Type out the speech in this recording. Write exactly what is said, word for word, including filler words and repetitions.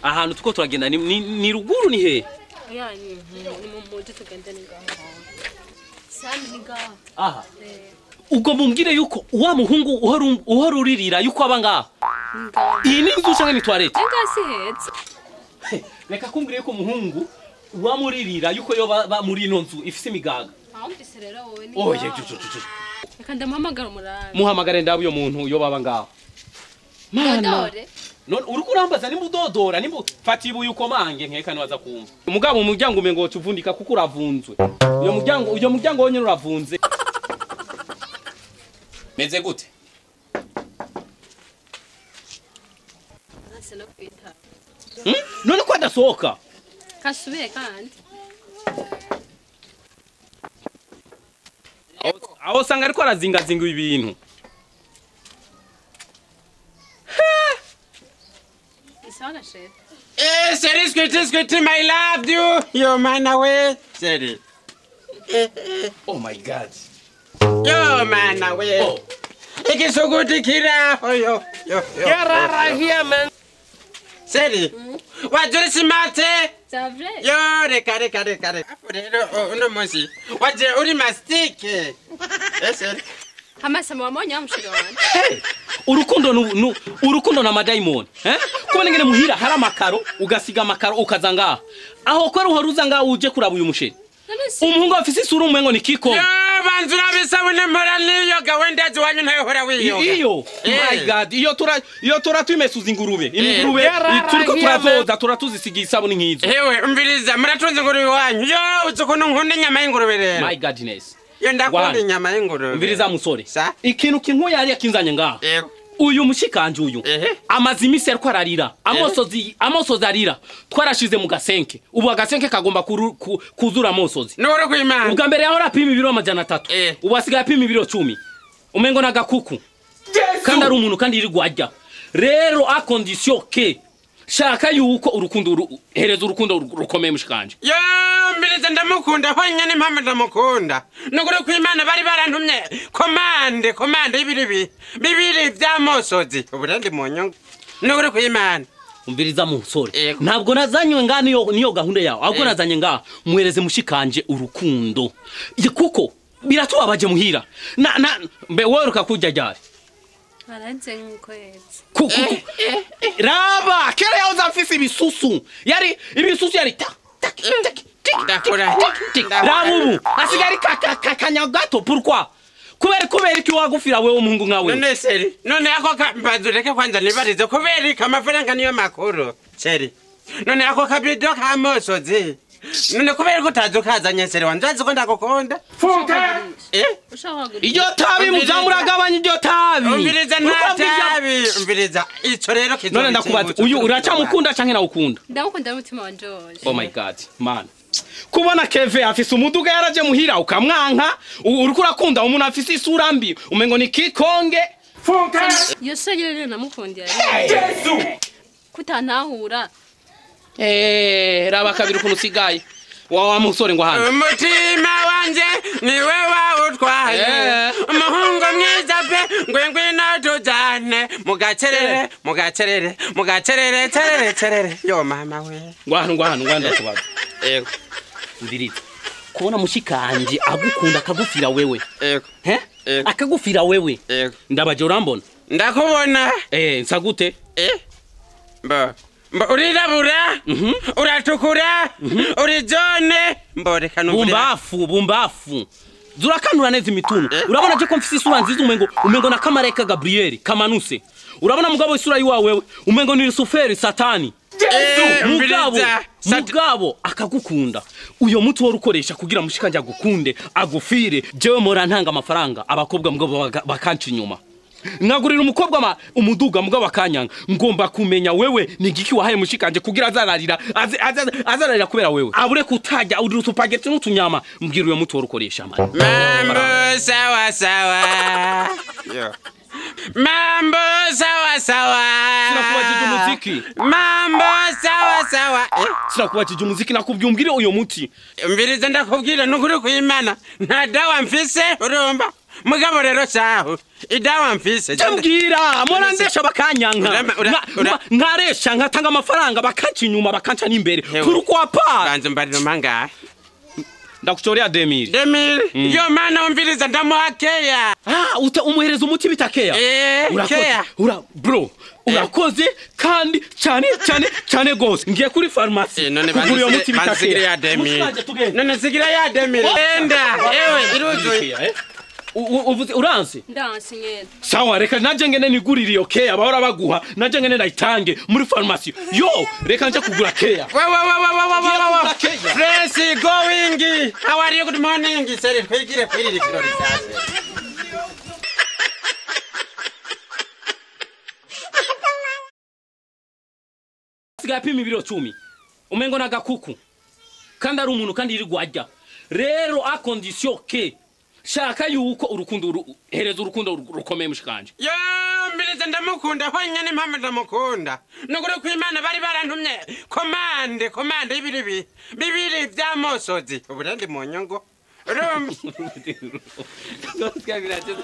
ahantu tuko turagenda ni, ni, ni ruguru ni he? Ya ni ni mu mujyi tugenda ni ngaho. Sami ni ngaho. Aha. Ubwo mumbwire yuko wa muhungu uhora uhora uririra yuko aba ngaho. Iyi ni inzu cyangwa ni toilette? Ngasi hetse. Reka kumbwire yuko muhungu wa muririra yuko yo ba muri ino nzu ifise imigaga. Ahumvise rero wowe ni. Oh ye juju juju. Reka ndamuhamagara umurani. Muhamagare ndabo yo muntu yo baba ngaho. Mana. None uriko urambaza ni mudodora ni fati ibu yuko mange nkeka niwaza kumva. Umugabo mu muryango umengo tuvundika kuko uravunzwe. Uyo muryango uyo muryango wonyene uravunze. Meze gute? Nase no kwita. Hmm? None ko adasohoka? Kasubire kandi. Aho sanga ariko arazinga zinga ibintu. Eh, Seri, squitty, squitty, my love, you. Yo, man, away. Seri. Oh, my God. Yo, man, away. Oh. It is so good to Kira. Oh, yo, yo, yo. You're right here, man. Seri. What do you see, Mate? Savre. Yo, the carry, carry, carry. Oh, no, Mosi. What the only mistake? Yes, sir. Hamasa mwamonya mshironi. Hey. Urukundo nu urukundo na madaimon eh kubona ngene muhira hari amakaro ugasiga amakaro ukazanga aho ko ruhoruza nga uje kuraba uyu musheri umuhungu afise isura umwengo ni kiko yo banzura bisabune mpora niyo gawendaje wanyu ntayo hora wiyo iyo my god iyo tura iyo tura twimesuza ingurube ingurube turiko turazoza turatuzisiga isabune nkizo hewe umviriza muratunze ingurube wanyu yo uzukono nkunda nyama y'ingurube rero my godness yo ndakunda nyama y'ingurube umviriza musore ikintu kinkuye yari yakinzanye ngaha uyu mushikanje uyu amazi mise ariko ararira amosozi amosozi arira twarashize mu gasenke ubu agasenke kagomba kuzura amosozi nore ko imana ubwa mbere yaho rapima ibiro amajana atatu ubu asigaye apima ibiro cumi umengo na gakuku kandi ari umuntu kandi iri gwajya rero a condition ke shaka yuko urukundo hereza urukundo rukomeye mushikanje yo mbiriza ndamukunda honyene impamvu ndamukunda nugure ko imana bari barantumye komande komande ibiribi bibiri byamosozi uburende mu nyungu nugure ko imana umbiriza musore ntabwo nazanywe nga niyo niyo gahunda yawe ahubwo nazanye nga muhereze mushikanje urukundo kuko biratubabaje muhira na na mbe woruka kujya jari Aranze nkwezi. Kuku. Raba, kera yaho zamfise ibisusu. Yari ibisusu yari ta tak tak ndakora. Ramubu, asigari kaka kanyagato pourquoi? Kubera kubera iki wagufira wewe umuhungu nkawe? None seri. None ako mbazureke kwanza nibarize kubera iki amafaranga niyo makuru. Seri. None ako kabido kamosozi. None kubera ko tazukazanye seri wanzazi ko ndakokonda. Funka. Eh? Iyo tabi muzamuragabanye iyo tabi. Umbiriza nta tabi. Umbiriza ico rero kizo. None ndakubaza uyu uraca mukunda canke nawukunda? Ndakunda mutima wa George. Oh my god, man. Kubona Keve afise umuduga yaraje muhira ukamwanka uriko urakunda umuntu afise isura mbi umengo ni kikonge. Funka. Yo so yere namukundira. Yesu. Kutanahura. Eh, raba kabiri kuno sigaye. Wa musore ngo hano. Umutima wanje ni wewe utwaye. Umuhungu mwiza pe ngwengwe natujane mugacerere mugacerere mugacerere cerere cerere yo mama we. Ngo hano ngo hano ngwanda kubaza. Yego. Ndirita. Kubona mushikanje agukunda akagufira wewe. Yego. He? Akagufira wewe. Yego. Ndabaje urambona? Ndakubona. Eh, nsagute? Eh? Ba Mba urirabura, mhm, uratukura, urijone, mboreka numvira. Bumbafu, bumbafu. Zurakanura neza imitunu. Urabona je ko mfise isura nziza umengo, umengo na Kamareka Gabriel, Kamanuse. Urabona mugabo isura yiwa wewe, umengo ni Luciferi Satani. Eh, mugabo, mugabo akagukunda. Uyo mutu wari ukoresha kugira mushikanje agukunde, agufire. Jewe mora ntanga amafaranga, abakobwa mugabo bakanci inyuma. Nagurira umukobwa ma umuduga mugabo akanyanga ngomba kumenya wewe ni giki wahaye mushikanje kugira azararira azararira kubera wewe abure kutajya uri utupageti n'utunyama mbwira uyo mutu urukoresha man mambo sawa sawa yo mambo sawa sawa sinakubajije umuziki mambo sawa sawa eh sinakubajije umuziki nakubyumbwire uyo muti mbiriza ndakubwira nukuri kuyimana nta dawa mfise urumva mugabo rero cyaho idawa mfise Jambwira mora ndesha bakanyanka nkaresha nkatanga amafaranga bakanca inyuma bakanca n'imbere pourquoi pas banze mbariro manga ndakuchorea demiri demiri yo mana umviriza ndamuhakeya ah uta umuhereza umuti bitakeya urakoze ura bro urakoze kandi cyane cyane cyane gose ngiye kuri pharmacy kugura yo muti bitakeya none sigira ya demiri enda ewe iruzuye uvuze uranse ndanse nyene sawa reka naje ngene nigurira iyo keya bahora baguha naje ngene ndayitange muri pharmacy yo reka nje kugura keya wa wa wa wa wa wa fresh going how are you good morning sir kwigire kwirira kirori sase sigapima ibiro cumi umengo nagakuku kandi ari umuntu kandi iri gwajya rero a condition ke shaka yuko urukundo hereza urukundo rukomeye mushikanje yo mbirize ndamukunda honyene impamvu ndamukunda nugure kwimana bari barantumye komande komande ibiribi bibiri bya mosozi uburandi mu nyongo